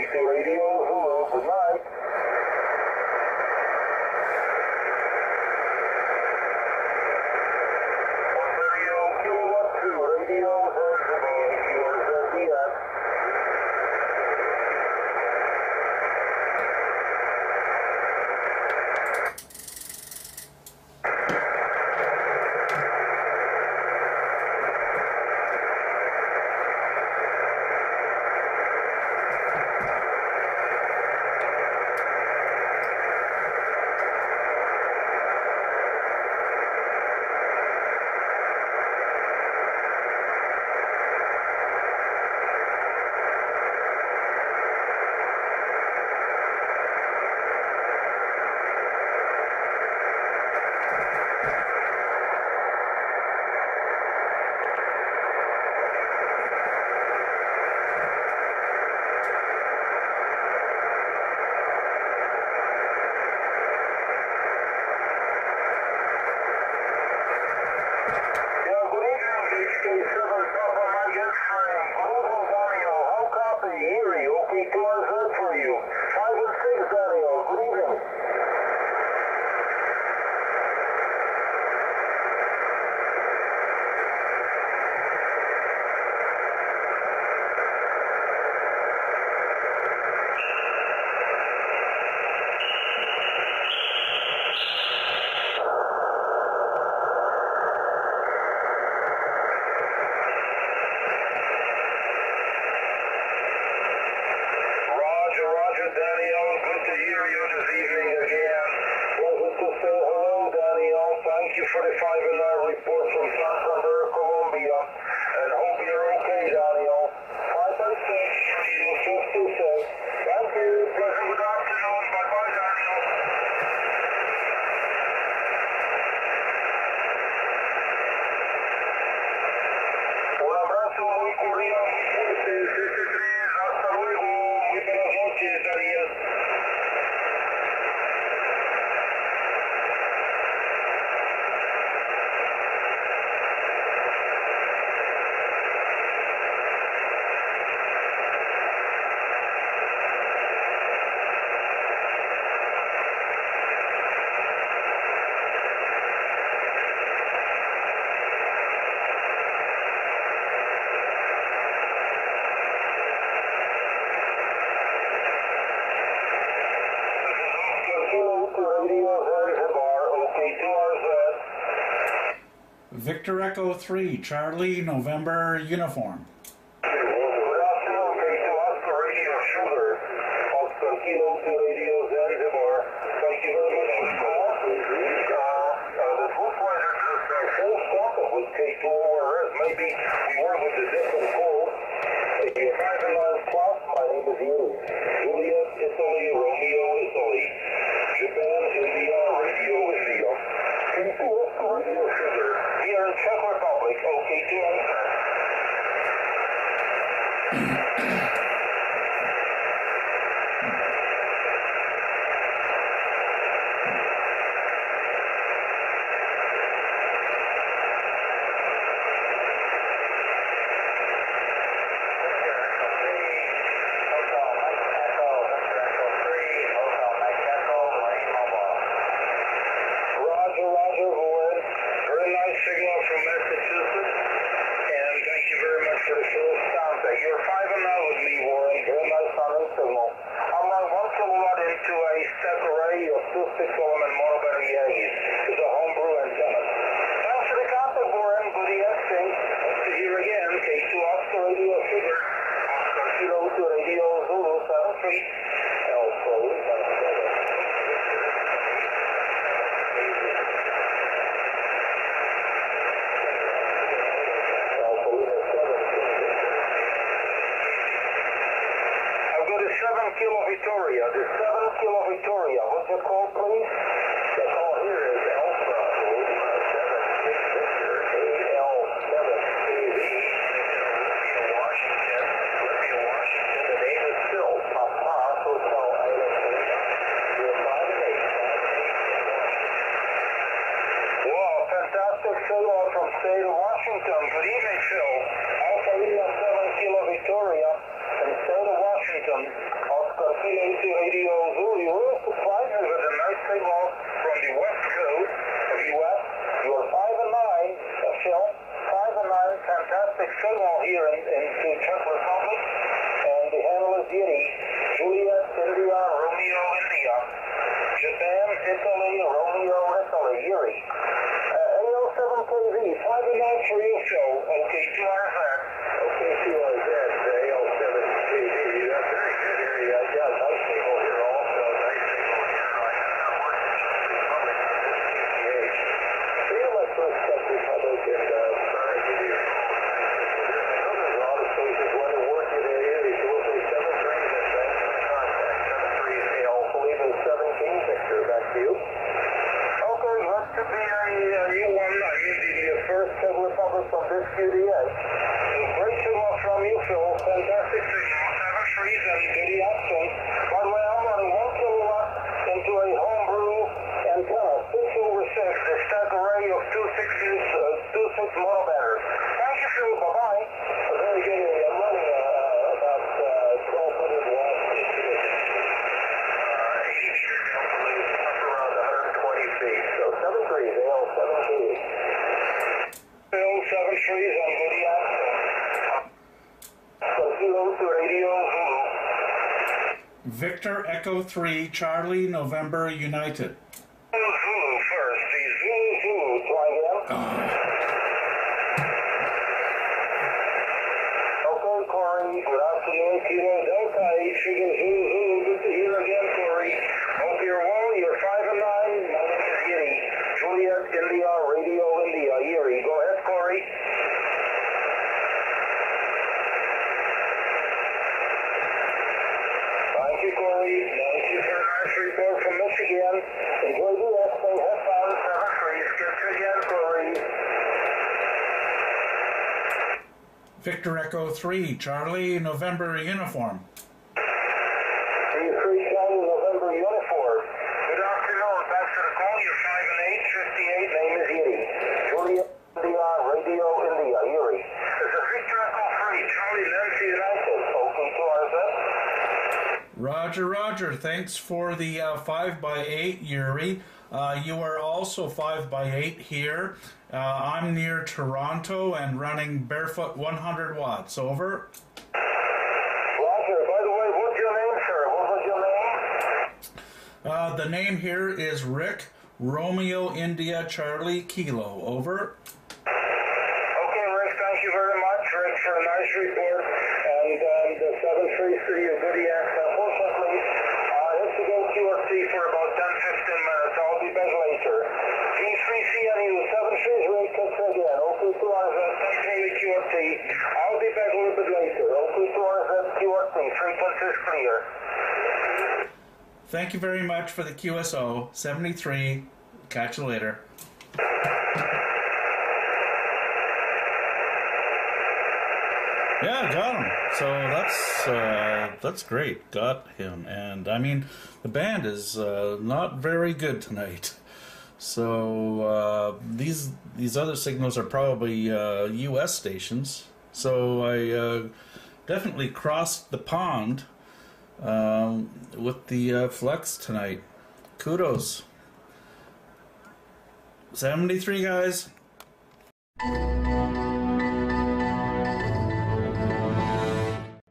OK2 Radio, Zulu, good night. OK2RZ for you. 5 and 6, Daniel. Good evening. Daniel, good to hear you this evening again. Pleasure to say hello, Daniel. Thank you for the 5 and 9 report from Santander, Colombia. And hope you're okay, Daniel. 5 and 6, you 56. Thank you. Pleasure. Good afternoon. Bye-bye, Daniel. Un abrazo muy cordial, muy fuerte. CC3, hasta luego. Muy buenas noches, Daniel. Victor Echo 3, Charlie, November, uniform. Good afternoon, OK2 Oscar Radio Sugar, Oscar Kilo 2 Radio Zanzibar. Thank you very much for the call. The Fullfighter just full stock with K2RZ. Maybe we work with a different code. 5 and 9 plus, my name is Yuri. Juliet, Italy, Romeo, Italy. Japan, India, Radio India. K2 Oscar Radio Sugar. Here in Czech Republic, OK2RZ. Signal from Massachusetts, and thank you very much for the show. You're 5 and 0 with me, Warren. Very nice sounding signal. I'm running 1 kilowatt into a step array of 2 6-element monobattery Yankees. It's a homebrew antenna. Thanks for the contact, Warren. Good evening. Hope to hear again. K2 Oscar Radio Sugar, Oscar Kilo 2 Radio Zulu 73, Alpha 77. Kilo Victoria, the 7 Kilo Victoria. What's your call, please? The call here is Alpha 76 Victor AL7TV. Washington, the name is Phil, Papa Hotel Item 3. You're 5 and 8. Wow, fantastic signal from state of Washington. Good evening, Phil. Alpha Lima 7 Kilo Victoria from state of Washington. Victor Echo 3, Charlie, November, United. Zulu first. The Zulu, try again. Okay, Corey. Good afternoon. Kilo Delta 8, Sugar Zulu. Good to hear again, Corey. Hope you're well. You're 5 and 9. My name is Yeri. Juliet, India, Radio India. Yeri. Go ahead, Corey. Thank you, Corey. Thank you for a nice report from Michigan. Enjoy the expo. Have fun. 7-3. Skip again, Corey. Victor Echo 3, Charlie, November, Uniform. Three Charlie, November uniform. Good afternoon. Thanks for the call. You're 5 and 8, 58. Name is Yeri. Juliet, India, Radio India. Yeri. This is Victor Echo 3, Charlie, Nancy United. OK2RZ. Roger, Roger. Thanks for the 5x8, Yuri. You are also 5x8 here. I'm near Toronto and running barefoot 100 watts. Over. Roger. By the way, what's your name, sir? What was your name? The name here is Rick, Romeo, India, Charlie, Kilo. Over. Okay, Rick, thank you very much, Rick, for a nice report. And the 733 is good EX. Unfortunately, it's to go QRC for about 10-15 minutes. I'll be back later. G3CNU, 73 Rick, catch again. OK2RZ, continue QRC. I'll be back a little bit later. OK2RZ, QRC, frequency is clear. Thank you very much for the QSO. 73. Catch you later. Yeah, got him. So that's great. Got him. And I mean, the band is not very good tonight. So these other signals are probably U.S. stations. So I definitely crossed the pond with the flex tonight. Kudos. 73 guys.